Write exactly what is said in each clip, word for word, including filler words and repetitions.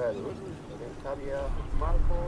Pedro. Xavier, Marco.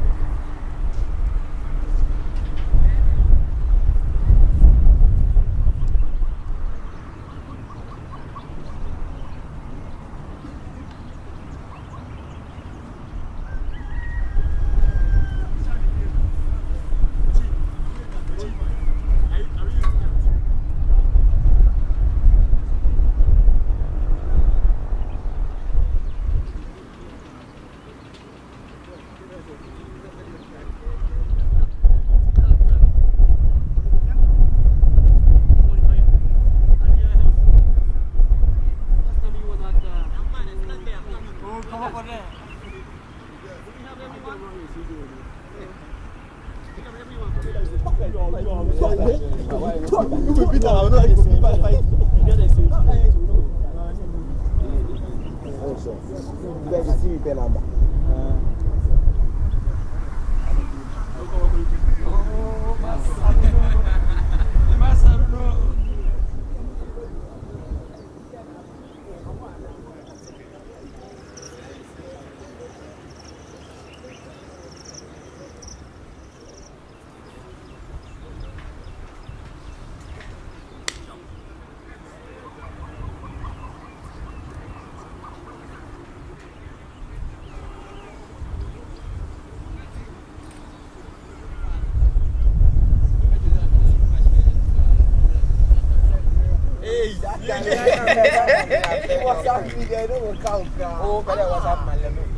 Oh, pada WhatsApp malam ni.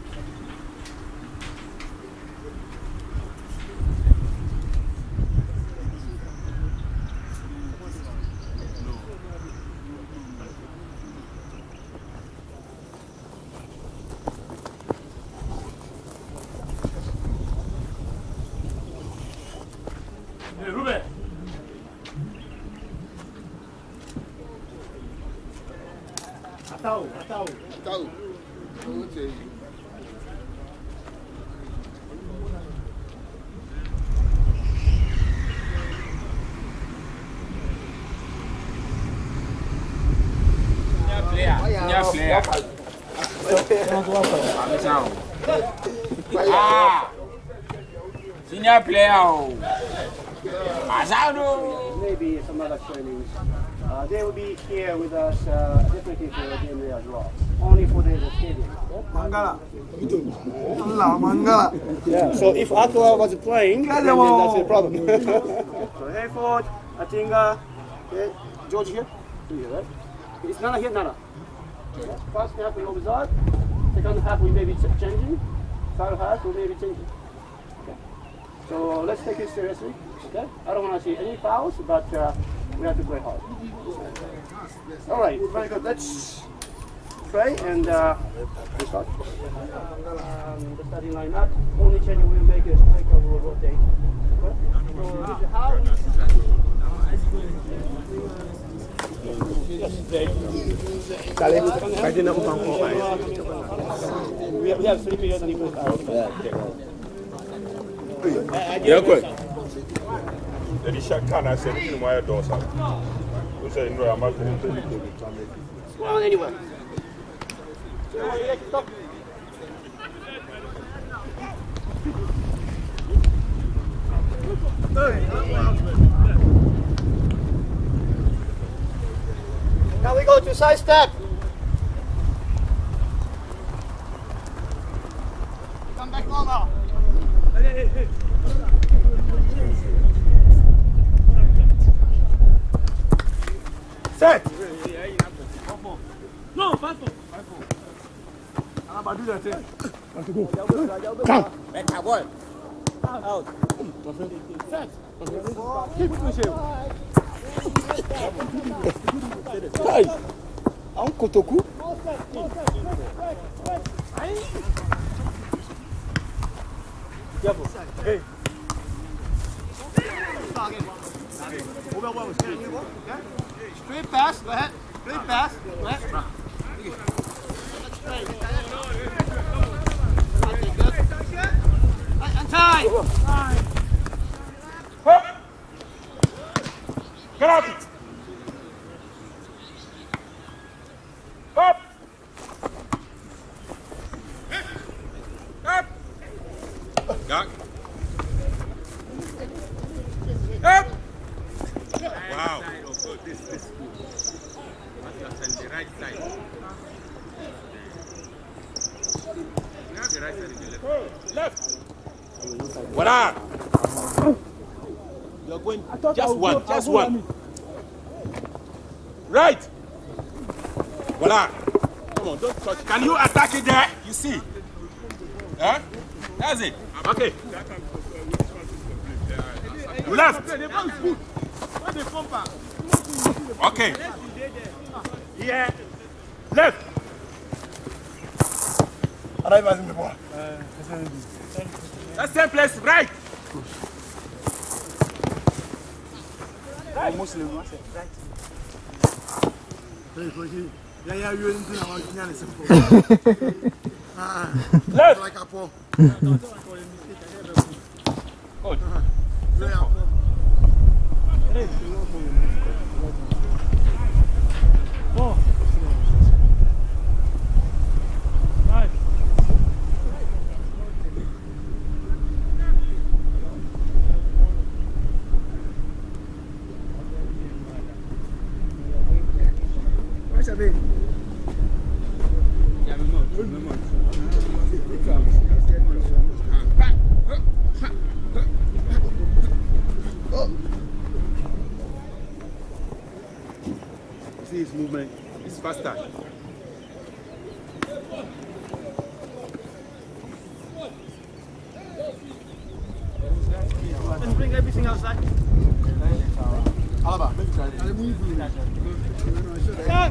Hey, Ruben. Tahu, tahu. Tahu. Oh, cik. Minha fleia. Ah! Senior player. Azado. Maybe some other trainings. Uh, they will be here with us uh, definitely for the game day as well. Only for the stadium. Mangala. Allah, Mangala. Yeah. So if Aqua was playing, then, then that's the problem. So Hayford, Atinga, okay, George here, here, right? It's Nana here, Nana. Yeah. First half we observe. Second half we may be ch changing. Third half we may be changing. Okay. So let's take it seriously. Okay. I don't want to see any fouls, but uh, we have to play hard. All right, very good. Let's pray and uh, we start. Um, the starting lineup. Only change we will make is striker will rotate. Okay. So how we have, we have three periods and equal hours. Yeah, good. Jadi shaka na se ni mo ya do sa. O se no ama ko to ni ko to me. Well, anyway. So, let's stop. Now we go to side step. Come back normal. Set. No, five four. I'm about to do that thing. Come. Back a ball. Out. Set. Keep pushing. Hey. Un kotoku. Hey. Straight pass, go ahead. Straight pass, go ahead. Okay, good. And time. Get up. Up. Left. What up? You're going just one, just one. Right. What up? Come on, don't touch. Can you attack it there? You see? Huh? That's it. Okay. Left. Okay. Yeah. Left. That's same place, right? Right. Muslim, right. Left. Like a poor. Good. Four. Five. Where's that been? Yeah, I'm not. I'm not. See his movement. It's faster. Let's bring everything outside. Alaba, maybe try it.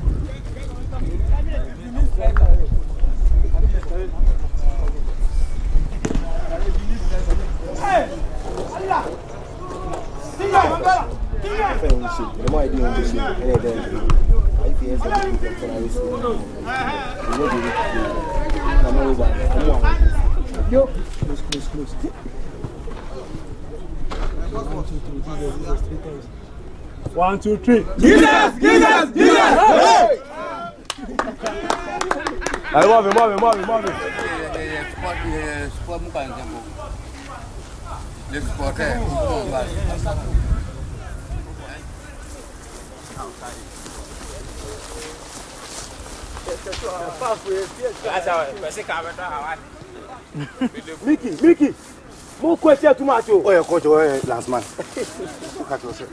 The more I do on this shit, and then I feel something from I was you know the I'm over. Yo, close, close, close. One, two, three. Jesus! Jesus! Jesus! Hey! Allez, move it, move it, move it, move it. Sport muka yang jambu. Let's sport eh. Mickey, Mickey. More question too much. Oh, yeah, coach, oh, yeah, last man. Cut yourself.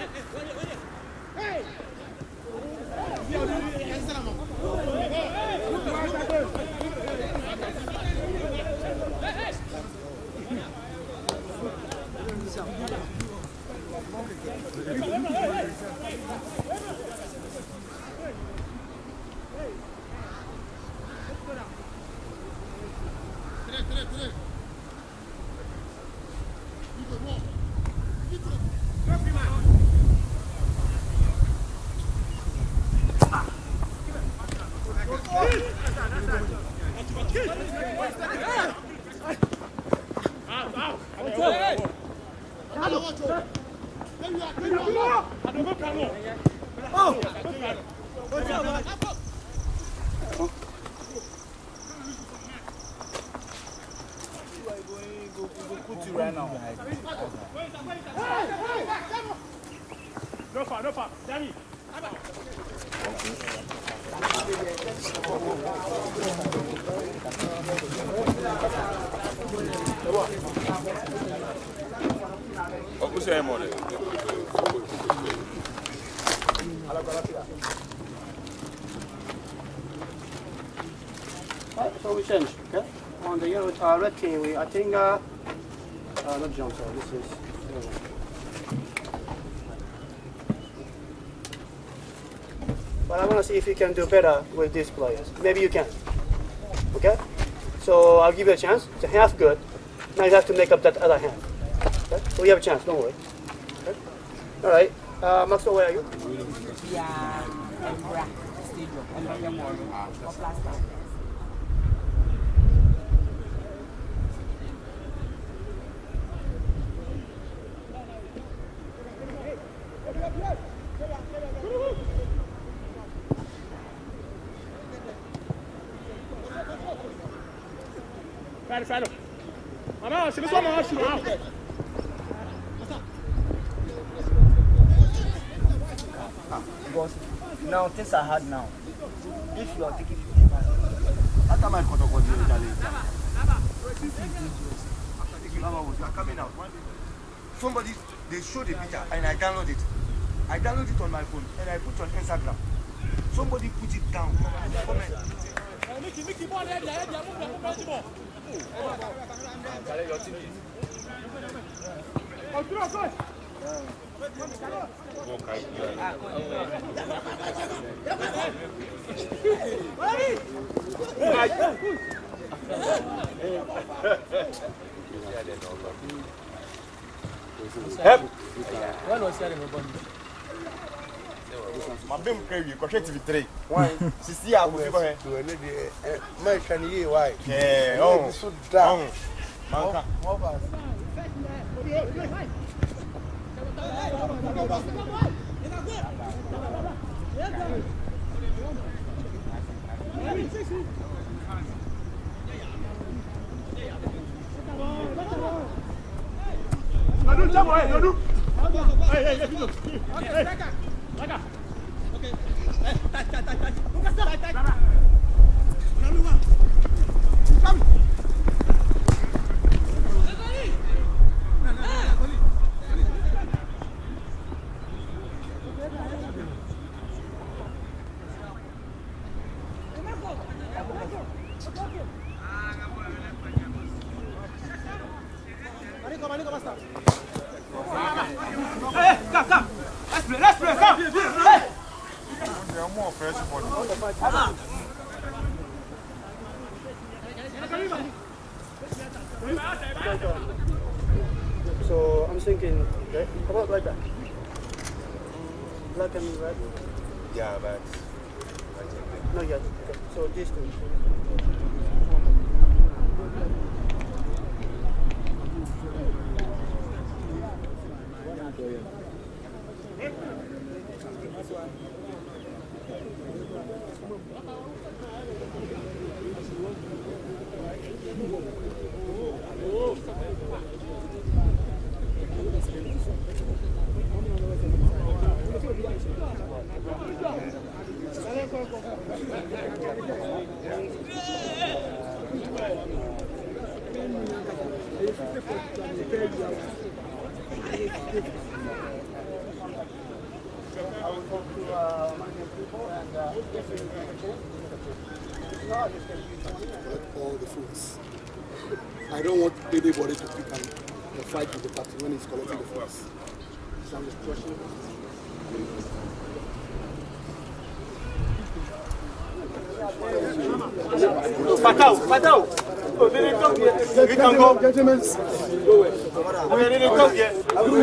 No far, no far. Danny. What's your name on it? Right, so we change, okay? On the yellow, uh, red team, we, I think, uh, uh, not jump, sorry, this is, uh, but I want to see if you can do better with these players. Maybe you can, okay? So I'll give you a chance. It's a half good. Now you have to make up that other half. Okay? So we have a chance, don't worry. Okay? All right, uh, Maxwell, where are you? Yeah, Embra Stadium, Embra Mall, of last time. Fight, fight. Mama, c'est le soir, maman, je suis là. Because now things are hard now. If you are taking fifty percent, time I got up with you, Charlie. Coming out. Somebody, they showed the picture and I downloaded it. I downloaded it on my phone and I put it on Instagram. Somebody put it down. Comment. Mickey, Mickey, ball there, there, there, move, move, move. Oh, throw, go. Help! When was that everybody? My bim crazy, contract to three. Why? See, I will go ahead. My can you why? Yeah, oh, so down. Manka. Nadu, jump away, Nadu. Hey, hey, hey, Nadu. Hey, Laga. Okay. Hey, touch, touch, touch, touch. Lucas, touch, touch. Nadu, come. Come. Hey, come, come. Let's play, let's play, come. Hey. They are more fresh body. So I'm thinking, okay, how about like that? Black and red? Yeah, but Not yet. Okay. So these two. All the foods. I don't want anybody to pick and fight with the party when he's collecting the foods. So I'm just crushing it. Fatao, Fatao. Oh, they didn't come yet. We can go. Gentlemen. We didn't come yet.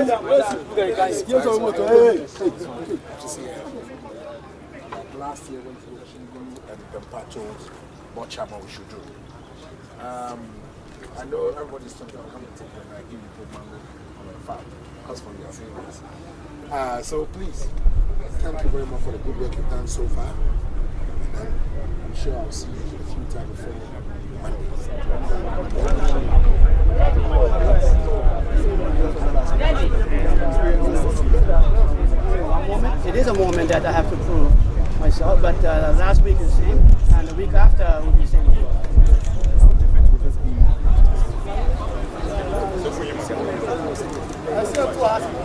Last year when we were and the Pachos, what chama we should do. Um, I know everybody's talking about coming to take them. I give you put mango on the farm. As for your savings. Uh, so please, thank you very much for the good work you've done so far. And then I'm sure I'll see you a few times before Monday. It is a moment that I have to prove myself, but uh, last week is the same, and the week after will be the same. I still have to ask you.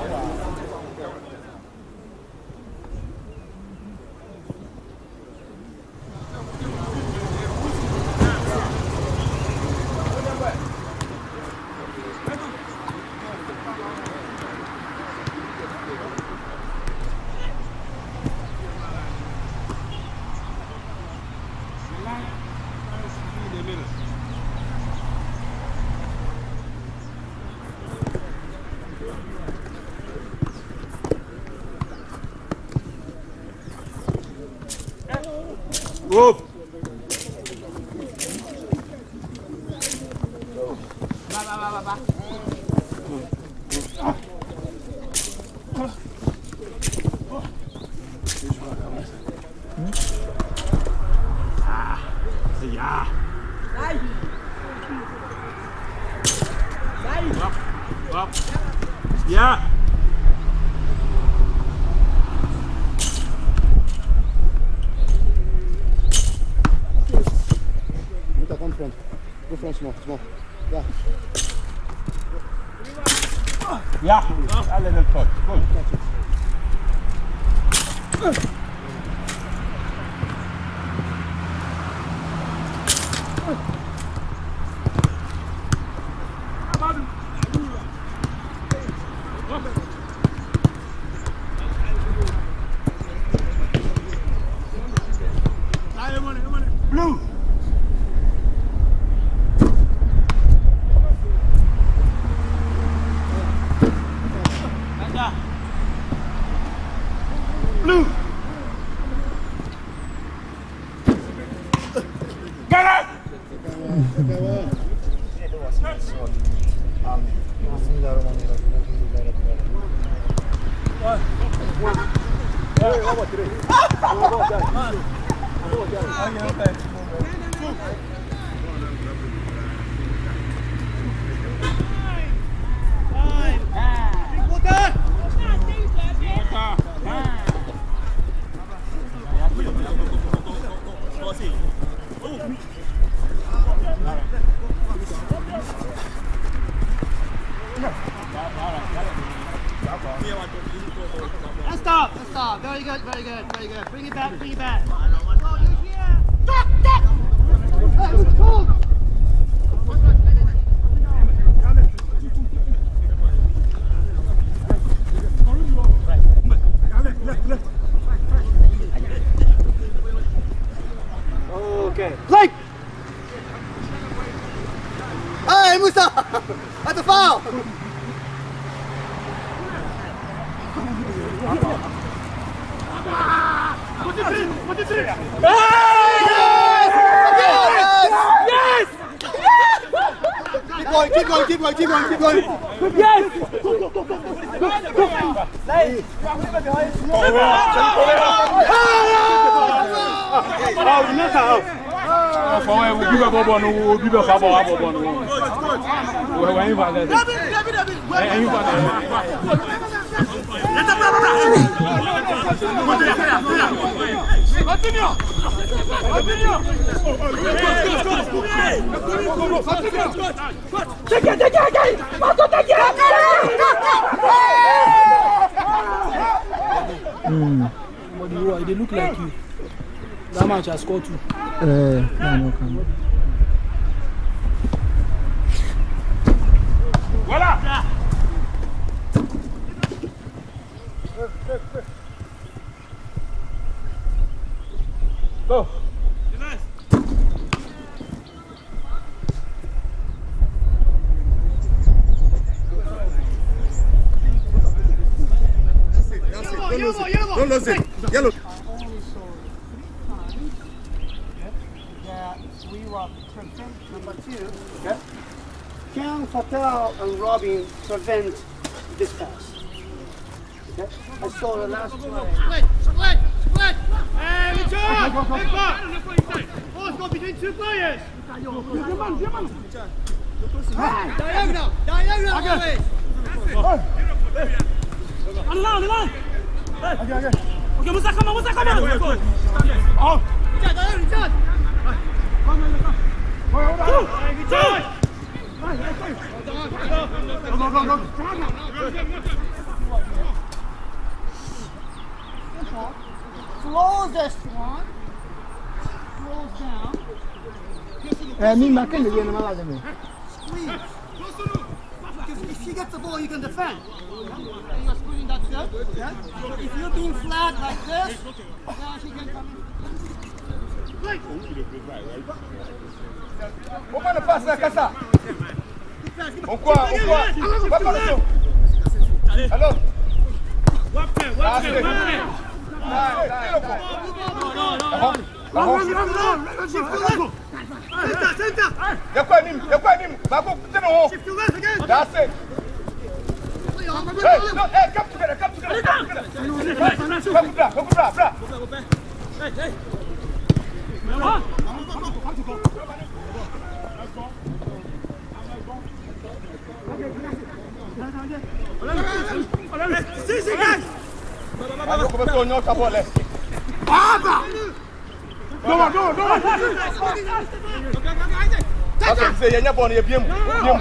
Move. Ba ba ba ba ba. Ah, yeah. Sai. Sai. Up, up. Yeah. Go front small, small. Yeah. Yeah, I let them touch. Good. Blue. Blue. Get up! Let's stop, let's stop. Very good, very good, very good. Bring it back, bring it back. Okay. Play! Hey, Musa! That's a foul! Yes! Keep going, keep going, keep going, keep going, keep going. Yes! Mm. But you, they look like you. That match has scored two. Uh, no, no, come on. Voilà! Go! Don't lose it. Yellow. That we will prevent number two. Okay. Can Fatal and Robin prevent this pass? Okay. I saw the last play. Split, split, split. Hey, Richard! Big back. Ball's got between two players. Diagonal, diagonal always. On the line, on the line. Okay, okay. Okay, Musa, come on, Musa, come on. Oh. Richard, diagonal, Richard. Come on, come on. Hey, Richard. Go, go, go, go. Closest one. Close down. Eh, me marking the game, I'm Squeeze. Because if you get the ball, you can defend. Yeah? And you're squeezing that good. Yeah? But if you're being flat like this, now she can come in. Play. Opa no passe na casa. On quoi, on quoi? Va par le dos. Allô? Wapke, wapke, wapke! Y'a quoi Nim? Y'a quoi Nim? Marco, c'est non. That's it. Hey, no, hey, come together, come together, come together. Come bra, come bra, bra. Hey, hey! Si, si, guys. Allora come tu non vuole. Baba! No, no, no. Okay, say you're not born here. Bien, bien.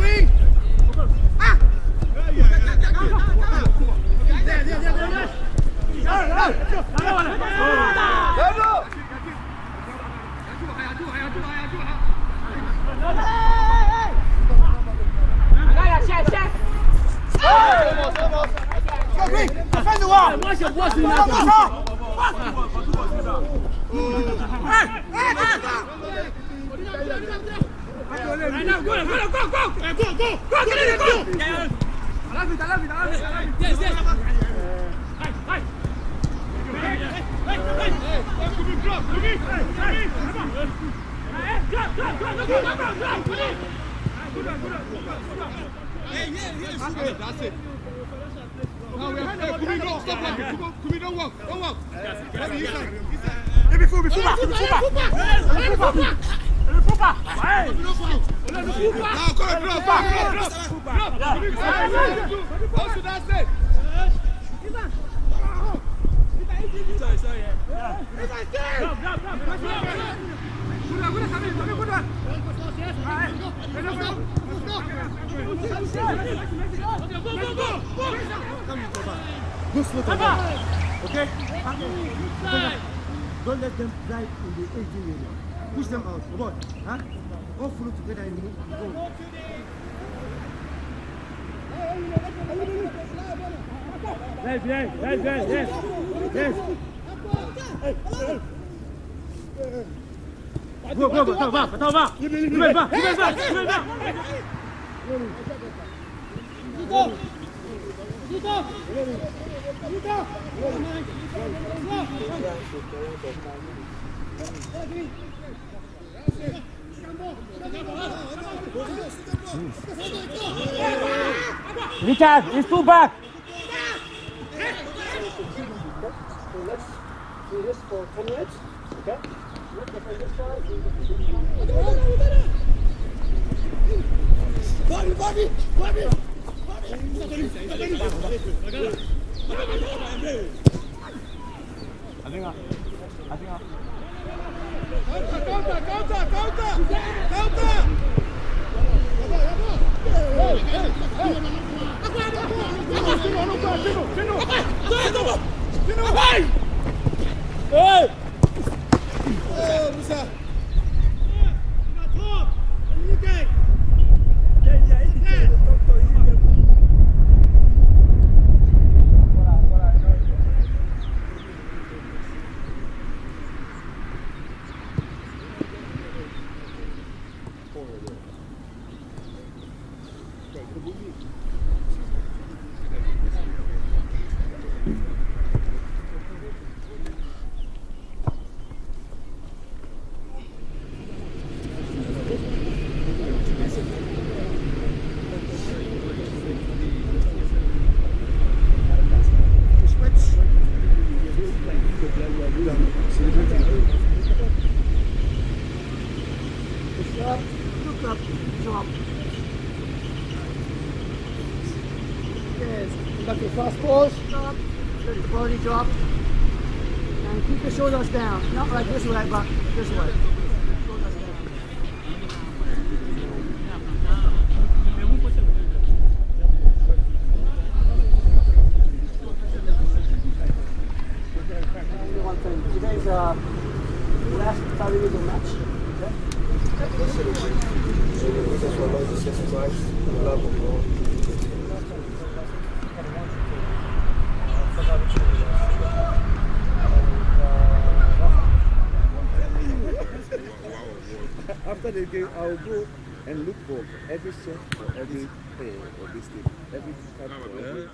That's it. No, we're hey, Kumi, don't stop like Kumi, don't walk, don't walk. Give me full, be full back, give me full back. Give me full back. Give me full back. Hey. Now, come on, drop back, drop, drop. Give me full back. How should I say? Sorry, sorry. Yeah. Drop, drop, drop. Good one, good one, good one. Alright. Let's go. Go slow down. Okay? Don't let them drive in the eighteen area. Push them out. Come on. Huh? All follow together in the go. Yes, yes, yes, yes, yes. Yes. Go, go, go. Attends, va, attends, va. Nouvelle, va, nouvelle, va, nouvelle, va. Richard, it's too back. So let's do this for ten minutes. Okay? Bobby, Bobby, Bobby. I think I, I think I. Counter, counter, counter, counter, counter. Hey! Hey, Musa. Fast pause, stop, let the body drop, and keep the shoulders down, not like this way, but this way. Shoulders down. One thing, today's uh, last thirty minute match. After the game, I will go and look for every set for every player or this team. Every card for every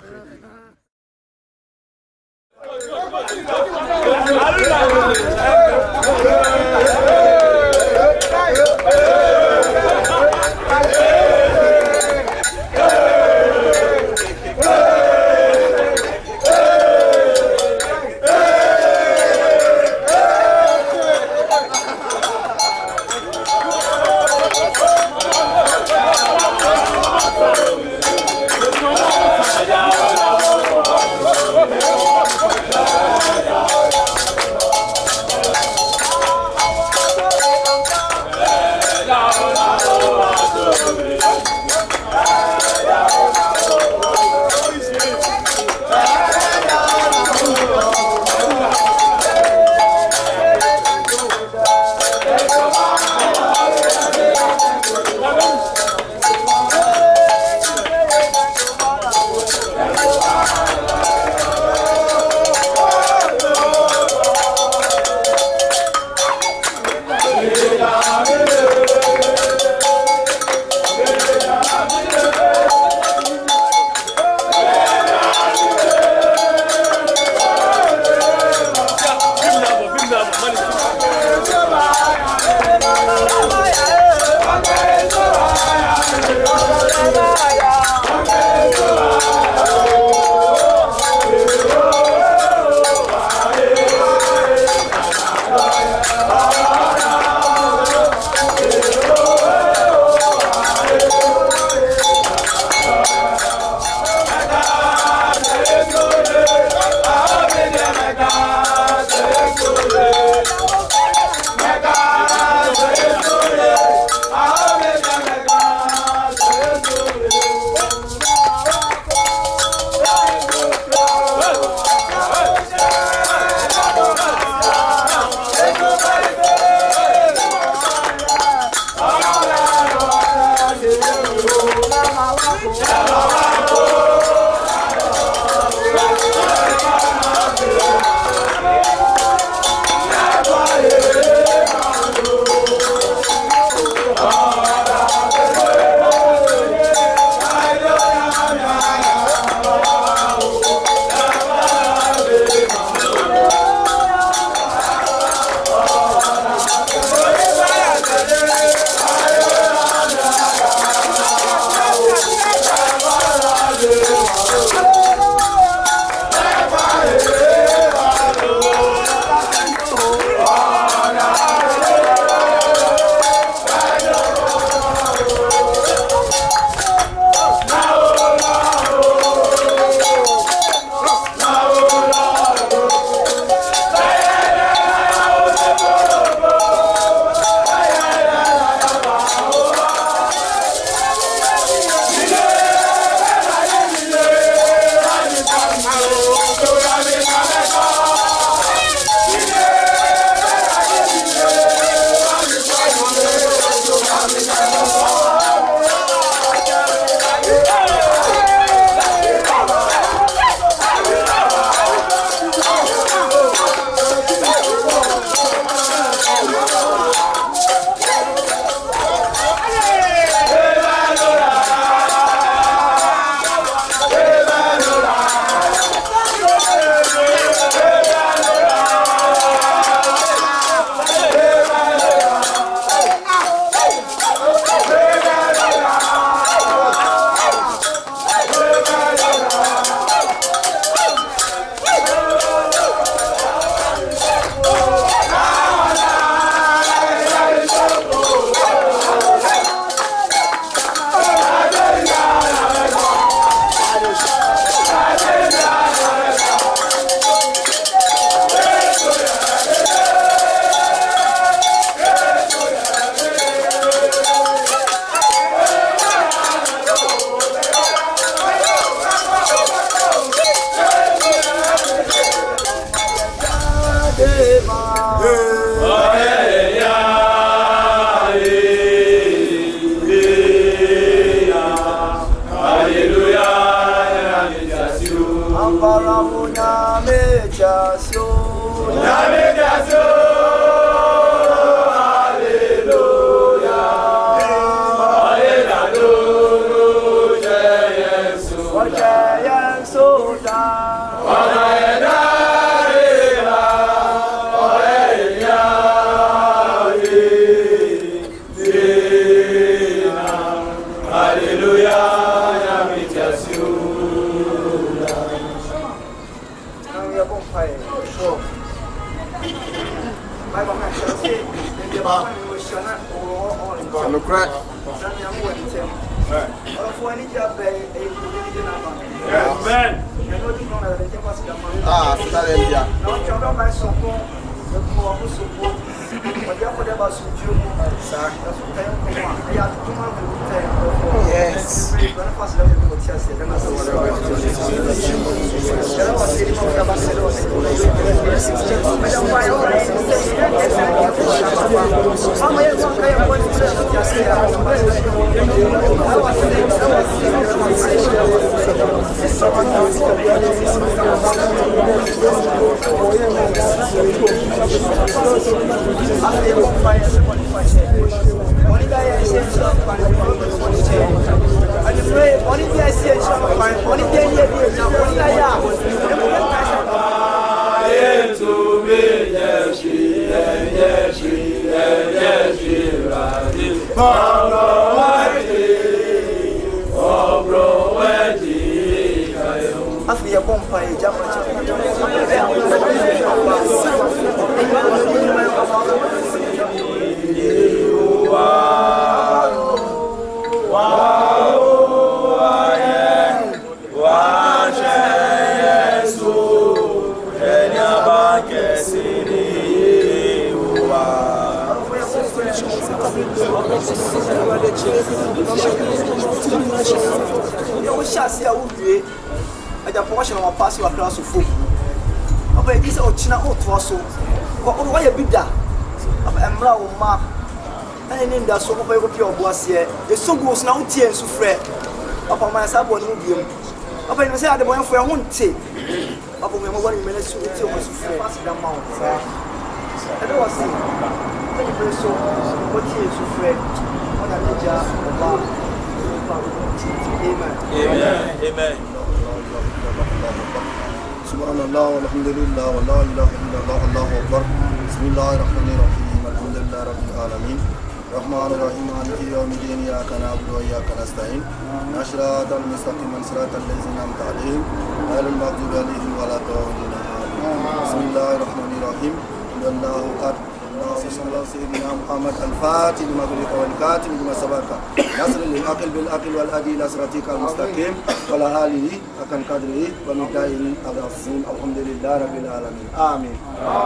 crack. Amen. Ah, c'est ça les gars. Yes. After your bomb fire, jump you shall see a wood. I just watch my pass you across the foot. Okay, this is China or Twasso. Why a bit that? I'm brown mark. And in that so over your boss here. The so goes now tears to fret. Upon my sabon medium. Upon I said the boy for a won't take. Upon my one minute to it was fast the mount. I don't see. Thank you so what tears to fret. What a major about. Amen. Amen. Amen. سبحان الله والحمد لله ولا إله إلا الله الله أكبر بسم الله الرحمن الرحيم الحمد لله رب العالمين الرحمن الرحيم مالك يوم الدين إياك نعبد وإياك نستعين صراط المستقيم صراط الذين أنعمت عليهم غير المغضوب عليهم ولا الضالين بسم الله الرحمن الرحيم الله أكبر صلى الله سيدنا محمد الفاتح لما غلق والكاتب لما سبق نصر للعقل بالعقل والهدي إلى صراطك المستقيم وعلى آله حق قدره ومقداره العظيم الحمد لله رب العالمين آمين.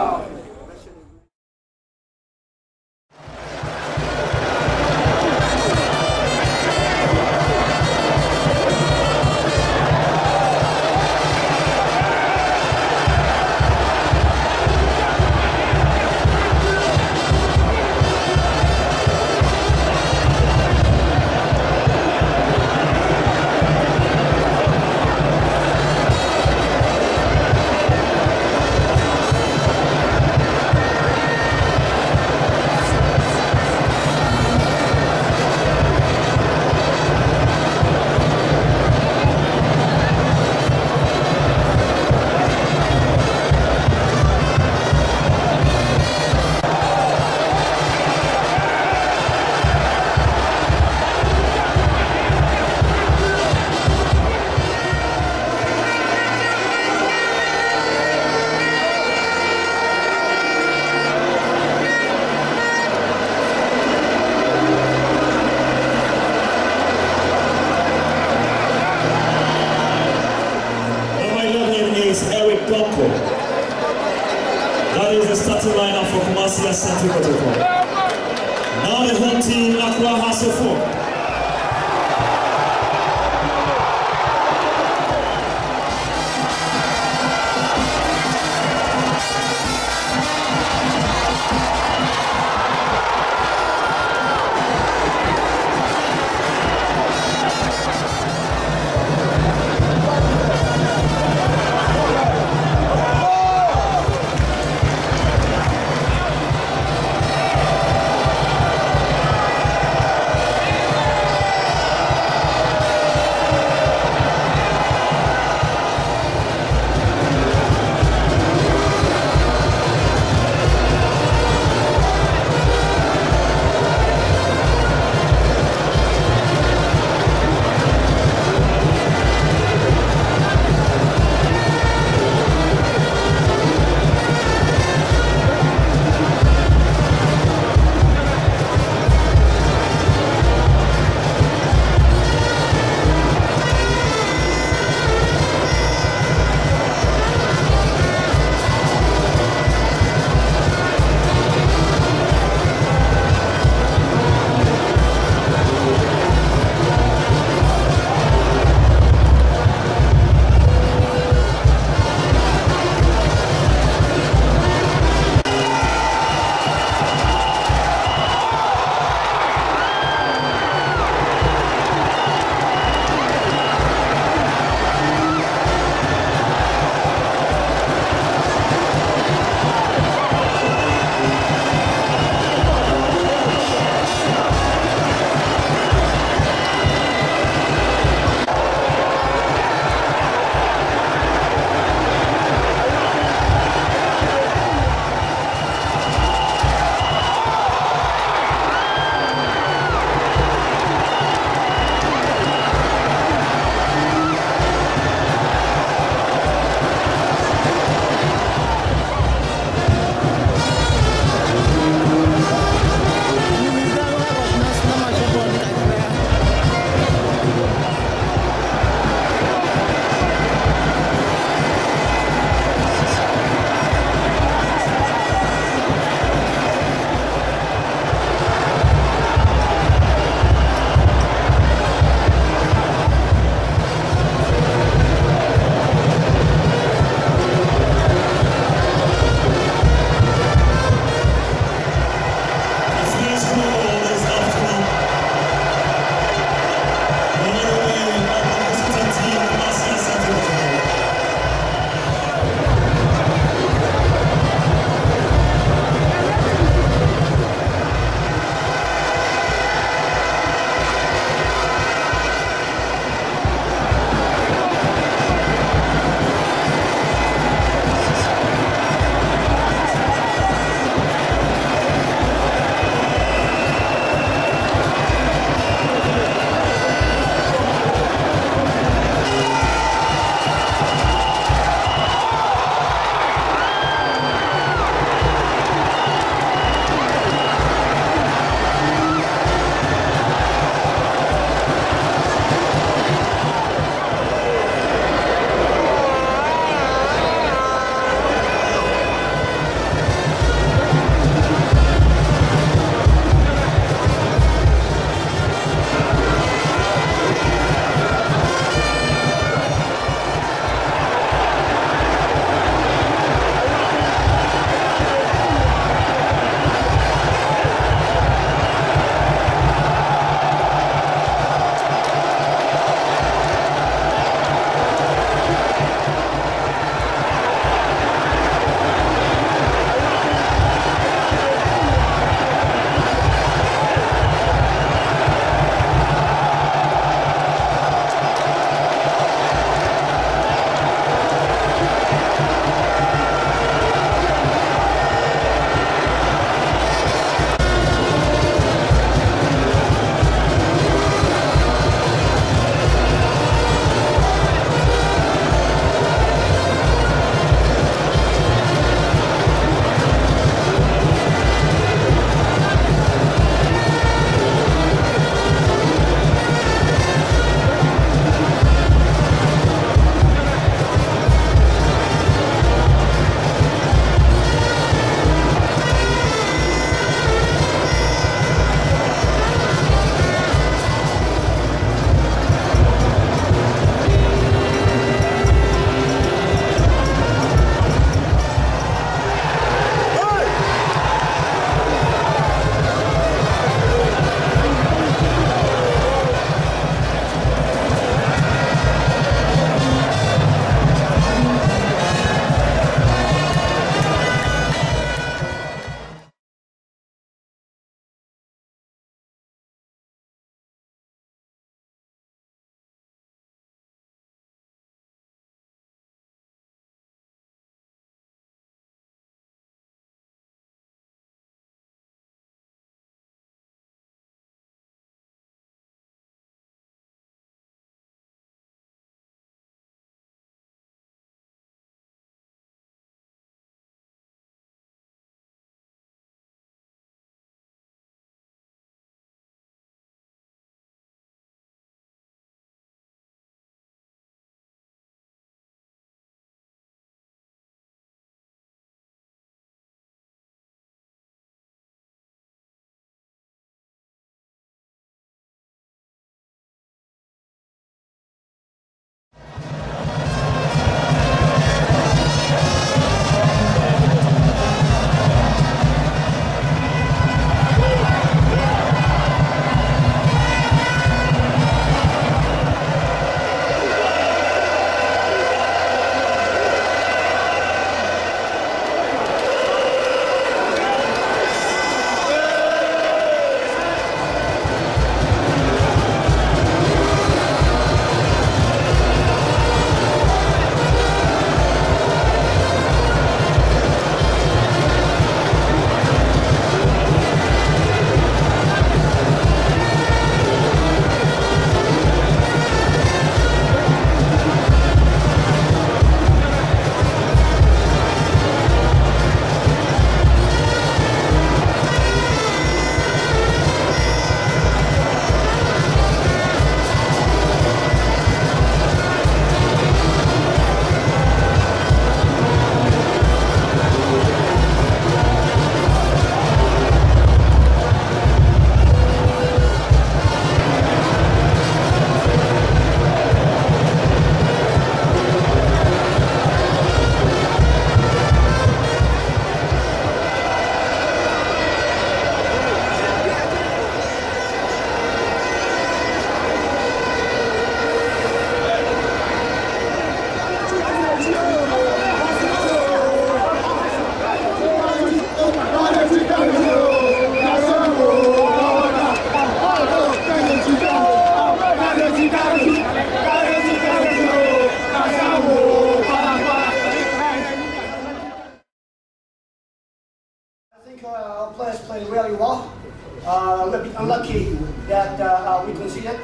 That is the starting lineup for Kumasi Asante Kotoko. Now the home team, Accra House of Folk.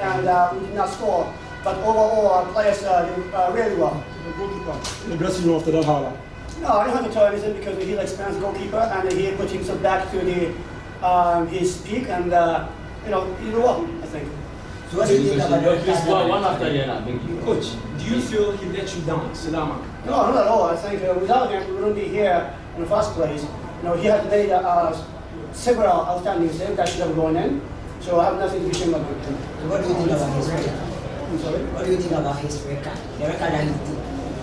and uh, we did not score. But overall, our players uh, did uh, really well. The goalkeeper, the dressing room after that holler. No, I don't have to tell anything because he's an experienced goalkeeper and he put himself back to the um, his peak and uh, you know he did well, I think. So what do you think about that? Well, one after the other, thank you. Coach, do you feel he let you down, Salama? No, not at all. I think uh, without him, we wouldn't be here in the first place. You know, he had made uh, several outstanding saves that should have gone in. So I have nothing to shame about him. So what do you think about his record? I'm sorry? What do you think about his record? The record that he did?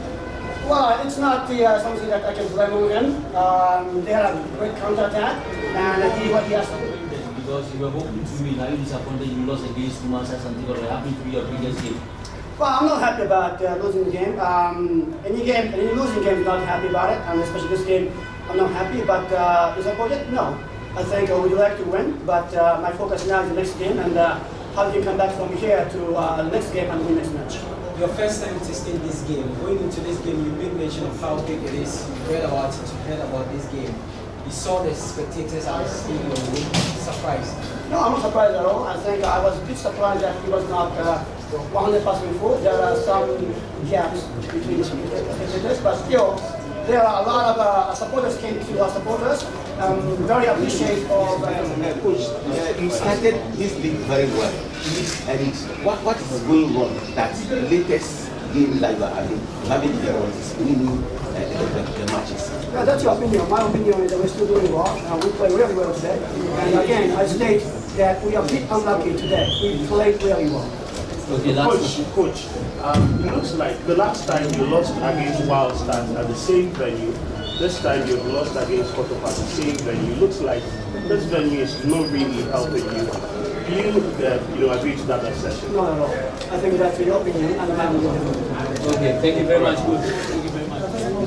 Well, it's not the, uh, something that I can blame on him. Um, they had a great counter-attack, and he did what he has to do. Because you were hoping to win, are you disappointed you lost against Manchester City or happened to be your biggest game? Well, I'm not happy about uh, losing the game. Um, any game, any losing game, I'm not happy about it, and especially this game, I'm not happy. But uh, disappointed? No. I think I would like to win, but uh, my focus now is the next game, and uh, how do you come back from here to uh, the next game and win next match? Your first time testing this game, going into this game, you made mention of how big it is. You read about it, you heard about this game. You saw the spectators at the stadium, surprised? No, I'm not surprised at all. I think I was a bit surprised that he was not uh, one hundred percent full. There are some gaps between the spectators, but still, there are a lot of uh, supporters came to our supporters. Um, very appreciative of uh, Coach, uh, you started this league very well. And what, what is going on that the latest game that you are having, you having the winning uh, the, the matches? Yeah, that's your opinion. My opinion is that we're still doing well. Uh, we play really well today. And again, I state that we are a bit unlucky today. We played really well. Okay, coach, coach um, it looks like the last time you lost against Wild Stars at the same venue, this time you've lost against Kotopa at the same venue. It looks like this venue is not really helping you. Do you, uh, you know, agree to that assessment? Not at all. I think that's your opinion, and I'm okay, thank you very much, coach. Thank you very much.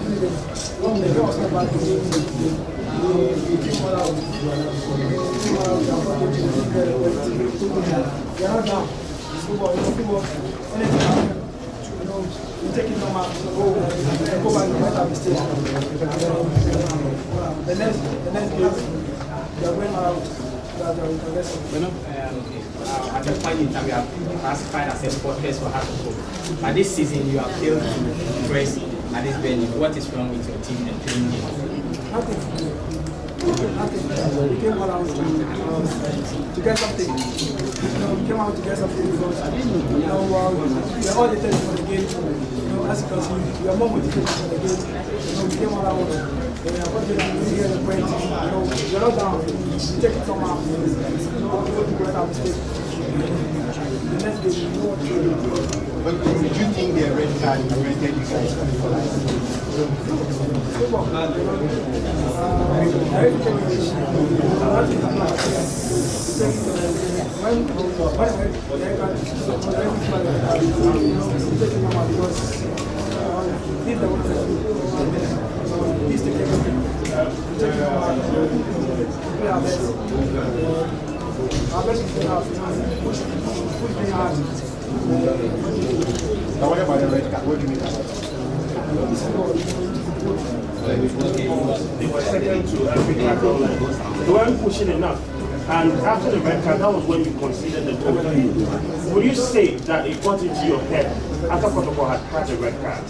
Football, you know, football, anything happen, you know, you take it normal, go, go back to the mistake. The next, the next game, they are going out, they are going to the You know, uh, at the point in time, you are classified as a sportless for half of but this season, you have failed to press at this venue. What is wrong with your team and playing game? Nothing. Nothing. We came around to, um, to get something. You know, we came out to get something because you know, um, we are all the time for the game. You know, as you can see, we are more motivated for the game. You know, we came around and we are confident to get the point. You know, we are not down. We take it from our, you know, we want to get our mistake. The next game, we know what to do. But do you think the red card prevented you guys from for life? Football, uh, every time we when when the red card is taking normal because this the one that this the game. We take it normal. We play our best. Our best is to have push push very hard. Now what about the red card? What do you mean about it? They were second to Africa. They weren't pushing enough. And after the red card, that was when you conceded the goal. Would you say that it got into your head after Kotopo had had the red card?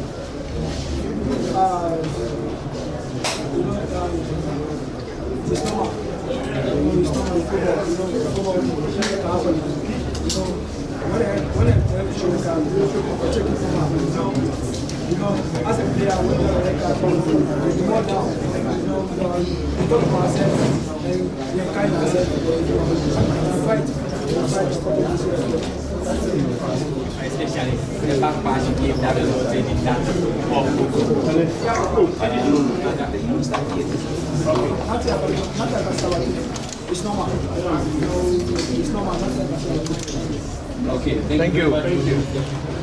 Uh, you know, um, it's normal. You know, it's normal football. You know, football can happen. You know, when I when I have show card, you know, check it from out. You know, you know, as a player, when you have a card, you more down. You know, we talk about ourselves and we are kind of ourselves. We fight, we fight for the especially the back pass you gave that resulted in that off it's normal. You know, it's normal. Okay, thank, thank you. you. Thank you.